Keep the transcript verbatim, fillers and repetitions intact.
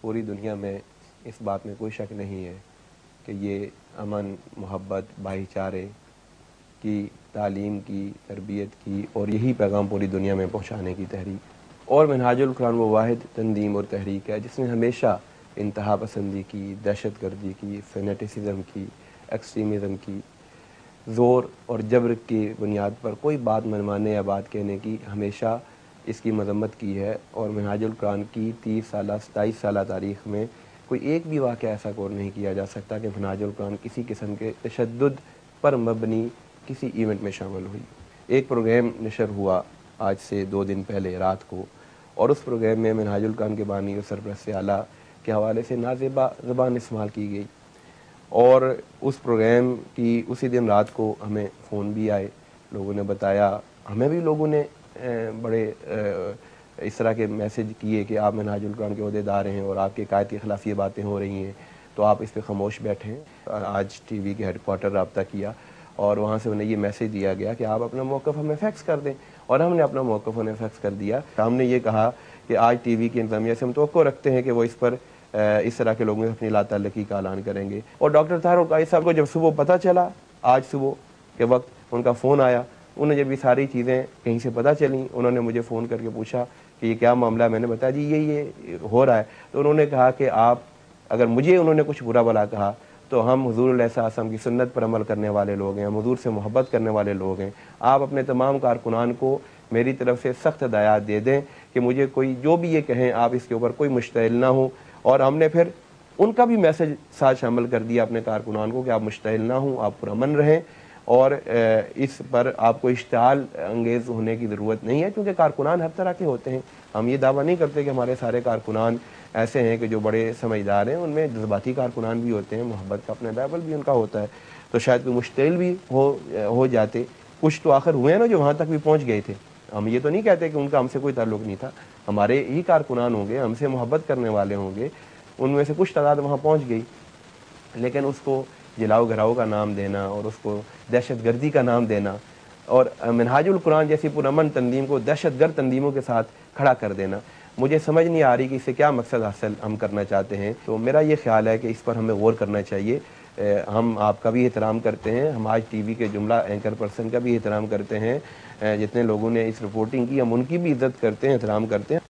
پوری دنیا میں اس بات میں کوئی شک نہیں ہے کہ یہ امن، محبت، بھائی چارے کی تعلیم کی، تربیت کی اور یہی پیغام پوری دنیا میں پہنچانے کی تحریک۔ اور منہاج القرآن وہ واحد تنظیم اور تحریک ہے جس نے ہمیشہ انتہا پسندی کی، دہشت گردی کی، فینیٹیسزم کی، ایکسٹریمزم کی، زور اور جبر کی بنیاد پر کوئی بات منوانے یا بات کہنے کی ہمیشہ اس کی مذمت کی ہے۔ اور منہاج القرآن کی تیس سالہ ستائیس سالہ تاریخ میں کوئی ایک بھی واقعہ ایسا غور نہیں کیا جا سکتا کہ منہاج القرآن کسی قسم کے تشدد پر مبنی کسی ایونٹ میں شامل ہوئی۔ ایک پروگرام نشر ہوا آج سے دو دن پہلے رات کو، اور اس پروگرام میں منہاج القرآن کے بانی اور سرپرست اعلیٰ کے حوالے سے نازیبہ زبان استعمال کی گئی، اور اس پروگرام کی اسی دن رات کو ہمیں فون بھی آئے، لوگوں نے بتایا، ہمیں بھی لوگوں نے بڑے اس طرح کے میسج کیے کہ آپ منہاج القرآن کے عہدے دار ہیں اور آپ کے قائد کے خلاف یہ باتیں ہو رہی ہیں تو آپ اس پہ خاموش بیٹھیں۔ آج ٹی وی کے ہیڈ کوارٹر رابطہ کیا اور وہاں سے انہیں یہ میسج دیا گیا کہ آپ اپنا موقف ہمیں فیکس کر دیں، اور ہم نے اپنا موقف انہیں فیکس کر دیا۔ ہم نے یہ کہا کہ آج ٹی وی کی انتظامیہ سے ہم توقع رکھتے ہیں کہ وہ اس پر اس طرح کے لوگوں سے اپنی لا تعلقی کا اعلان کریں گے۔ اور ڈاکٹر طاہر-القادری صاحب کو جب صبح پتہ چلا، آج صبح کے وقت ان کا فون آیا، انہیں جب یہ ساری چیزیں کہیں سے پتہ چلیں، انہوں نے مجھے فون کر کے پوچھا کہ یہ کیا معاملہ ہے۔ میں نے بتایا جی یہ یہ ہو رہا ہے، تو انہوں نے کہا کہ آپ اگر مجھے انہوں نے کچھ برا بلا کہا تو ہم حضور علیہ السلام کی سنت پر عمل کرنے والے لوگ ہیں، ہم حضور سے محبت کرنے والے لوگ ہیں، آپ اپنے تمام کارکنان کو میری طرف سے سخت ہدایات دے دیں کہ مجھے کوئی جو بھی یہ کہیں آپ اس کے اوپر کوئی مشتعل نہ ہوں۔ اور ہم نے پھر ان کا بھی میسج ساتھ شامل کر دیا اپنے کارکنان کو کہ آپ مشتعل نہ ہوں، آپ پرامن رہیں، اور اس پر آپ کو اشتعال انگیز ہونے کی ضرورت نہیں ہے، کیونکہ کارکنان ہر طرح کے ہوتے ہیں۔ ہم یہ دعویٰ نہیں کرتے کہ ہمارے سارے کارکنان ایسے ہیں کہ جو بڑے سمجھدار ہیں، ان میں جذباتی کارکنان بھی ہوتے ہیں، محبت کا اپنا لیول بھی ان کا ہوتا ہے، تو شاید کوئی مشتعل بھی ہو ہو جاتے، کچھ تو آخر ہوئے ہیں نا جو وہاں تک بھی پہنچ گئے تھے۔ ہم یہ تو نہیں کہتے کہ ان کا ہم سے کوئی تعلق نہیں تھا، ہمارے ہی کارکنان ہوں گے، ہم سے محبت کرنے والے ہوں گے، ان میں سے کچھ تعداد وہاں پہنچ گئی، لیکن اس کو جلاؤ گھراؤ کا نام دینا اور اس کو دہشت گردی کا نام دینا اور منہاج القرآن جیسی پرامن تنظیم کو دہشت گرد تنظیموں کے ساتھ کھڑا کر دینا، مجھے سمجھ نہیں آ رہی کہ اس سے کیا مقصد حاصل ہم کرنا چاہتے ہیں۔ تو میرا یہ خیال ہے کہ اس پر ہمیں غور کرنا چاہیے۔ ہم آپ کا بھی احترام کرتے ہیں، ہم آج ٹی وی کے جملہ اینکر پرسن کا بھی احترام کرتے ہیں، جتنے لوگوں نے اس رپورٹنگ کی ہم ان کی بھی عزت کرتے ہیں، احترام کرتے ہیں۔